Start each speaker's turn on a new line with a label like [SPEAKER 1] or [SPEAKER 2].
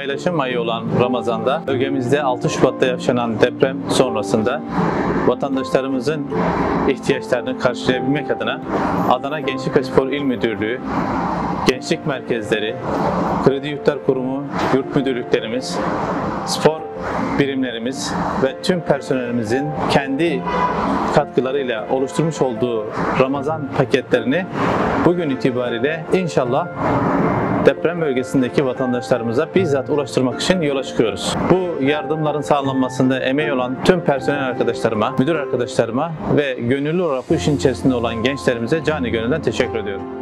[SPEAKER 1] paylaşım ayı olan Ramazan'da bölgemizde 6 Şubat'ta yaşanan deprem sonrasında vatandaşlarımızın ihtiyaçlarını karşılayabilmek adına Adana Gençlik ve Spor İl Müdürlüğü, gençlik merkezleri, Kredi Yurtlar Kurumu, yurt müdürlüklerimiz, spor birimlerimiz ve tüm personelimizin kendi katkılarıyla oluşturmuş olduğu Ramazan paketlerini bugün itibariyle inşallah deprem bölgesindeki vatandaşlarımıza bizzat ulaştırmak için yola çıkıyoruz. Bu yardımların sağlanmasında emeği olan tüm personel arkadaşlarıma, müdür arkadaşlarıma ve gönüllü olarak bu işin içerisinde olan gençlerimize canı gönülden teşekkür ediyorum.